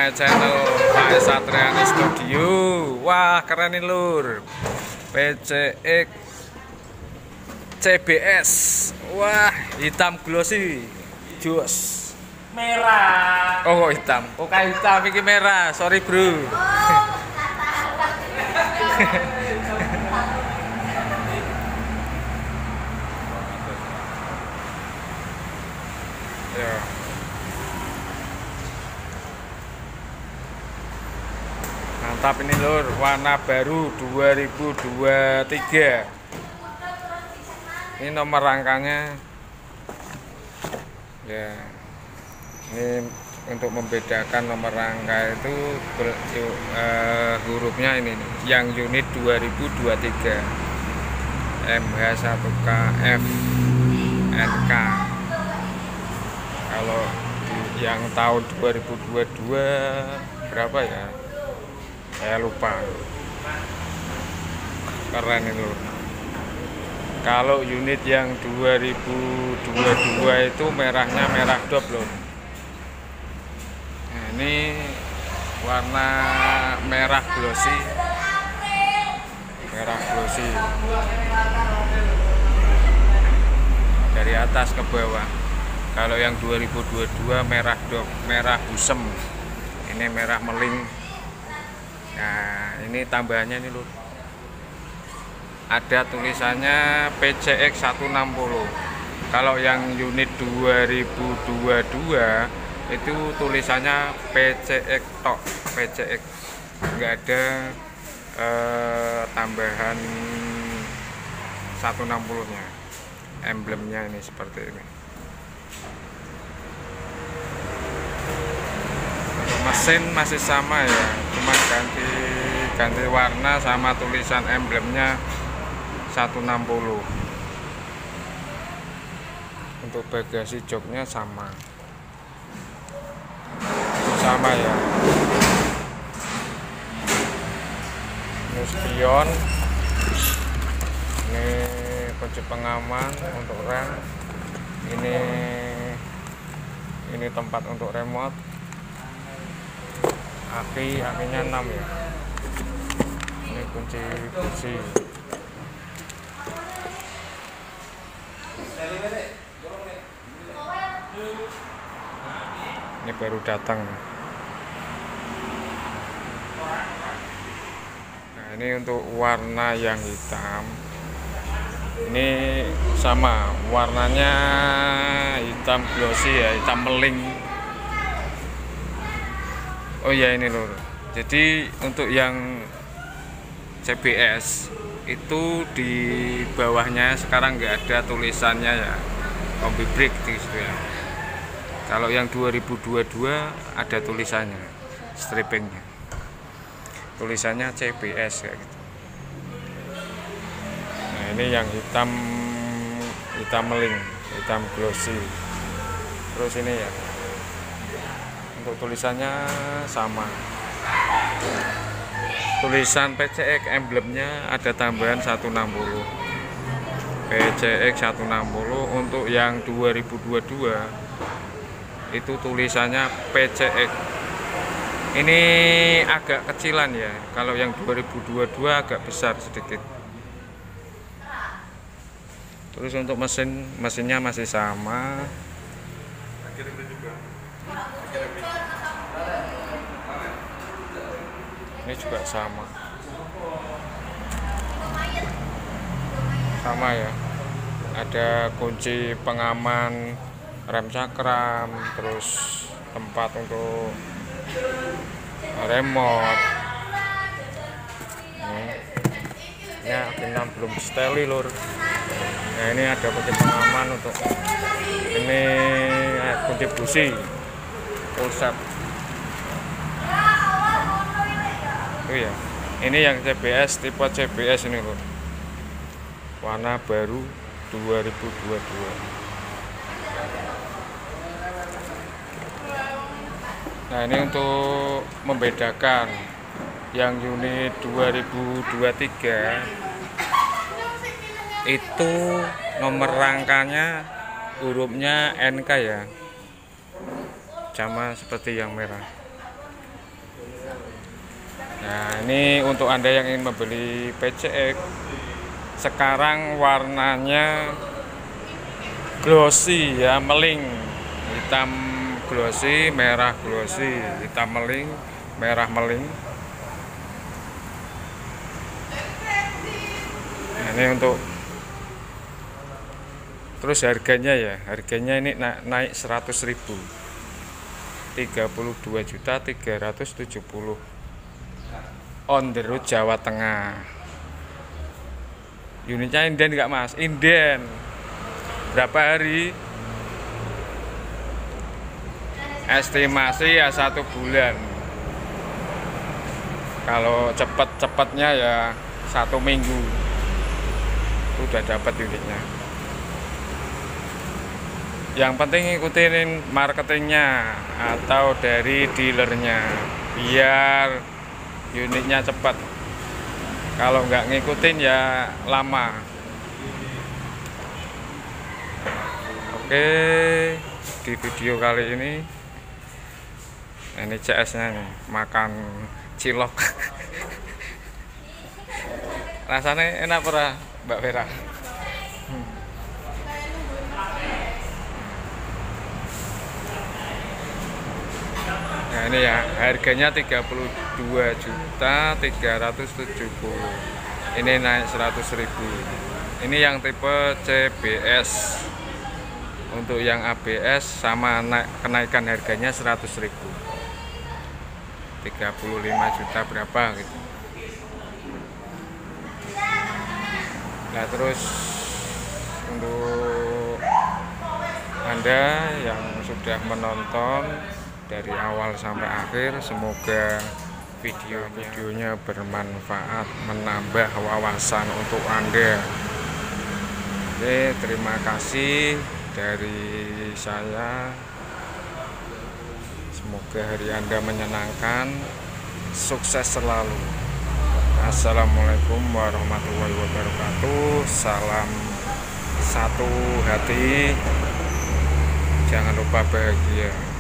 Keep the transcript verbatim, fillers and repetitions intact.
my channel Pak Satriani Studio. Wah, keren nih lur. P C X C B S. Wah, hitam glossy. Jos. Merah. Oh, hitam. Oh, kayak hitam iki merah. Sorry, bro. Ya. Mantap ini lur, warna baru dua ribu dua puluh tiga. Ini nomor rangkanya. Ya. Ini untuk membedakan nomor rangka itu ber, uh, hurufnya ini nih, yang unit dua ribu dua puluh tiga. M H satu K F N K. Kalau yang tahun dua ribu dua puluh dua berapa ya? Saya lupa. Keren ini loh. Kalau unit yang dua ribu dua puluh dua itu merahnya merah dop loh. Nah, ini warna merah glossy. Merah glossy. Dari atas ke bawah. Kalau yang dua ribu dua puluh dua merah dop, merah busem. Ini merah meling. Nah, ini tambahannya nih lur. Ada tulisannya P C X seratus enam puluh. Kalau yang unit dua ribu dua puluh dua itu tulisannya P C X tok, P C X. Enggak ada eh, tambahan seratus enam puluh-nya. Emblemnya ini seperti ini. Mesin masih sama ya, cuma ganti ganti warna sama tulisan emblemnya seratus enam puluh. Untuk bagasi joknya sama, sama ya. Ini spion, ini kunci pengaman untuk rem, ini ini tempat untuk remote. Aki, akinya enam ya. Ini kunci kursi. Ini baru datang. Nah, ini untuk warna yang hitam. Ini sama, warnanya hitam glossy ya, hitam meling. Oh ya ini lur. Jadi untuk yang C B S itu di bawahnya sekarang nggak ada tulisannya ya, kombi brake gitu ya. Kalau yang dua ribu dua puluh dua ada tulisannya, strippingnya. Tulisannya C B S kayak gitu. Nah ini yang hitam hitam meling, hitam glossy. Terus ini ya. Untuk tulisannya sama. Tulisan P C X emblemnya ada tambahan seratus enam puluh. P C X seratus enam puluh. Untuk yang dua ribu dua puluh dua itu tulisannya P C X. Ini agak kecilan ya. Kalau yang dua ribu dua puluh dua agak besar sedikit. Terus untuk mesin, mesinnya masih sama. Ini juga sama, sama ya. Ada kunci pengaman rem cakram, terus tempat untuk remote. Ini, ini akhirnya belum steli lur. Nah ini ada kunci pengaman untuk ini eh, kunci busi full set. Oh ya, ini yang C B S, tipe C B S ini loh. Warna baru dua ribu dua puluh dua. Nah, ini untuk membedakan yang unit dua ribu dua puluh tiga itu nomor rangkanya hurufnya N K ya. Sama seperti yang merah. Nah, ini untuk Anda yang ingin membeli P C X, sekarang warnanya glossy ya, meling. Hitam glossy, merah glossy, hitam meling, merah meling. Nah, ini untuk terus harganya ya, harganya ini na naik seratus ribu, tiga puluh dua juta tiga ratus tujuh puluh on the road Jawa Tengah. Unitnya inden nggak mas? Inden. Berapa hari? Estimasi ya satu bulan. Kalau cepet-cepetnya ya satu minggu udah dapat unitnya. Yang penting ikutin marketingnya atau dari dealernya biar unitnya cepat. Kalau nggak ngikutin ya lama. Oke, di video kali ini ini C S-nya nih, makan cilok. Rasanya enak pernah Mbak Vera? Hmm. Nah ini ya, harganya tiga puluh dua juta tiga ratus tujuh puluh. Ini naik seratus ribu. Ini yang tipe C B S. Untuk yang A B S sama naik, kenaikan harganya seratus ribu. tiga puluh lima juta berapa gitu. Nah, terus untuk Anda yang sudah menonton dari awal sampai akhir, semoga video-videonya bermanfaat, menambah wawasan untuk Anda. Oke, terima kasih dari saya. Semoga hari Anda menyenangkan, sukses selalu. Assalamualaikum warahmatullahi wabarakatuh. Salam satu hati, jangan lupa bahagia.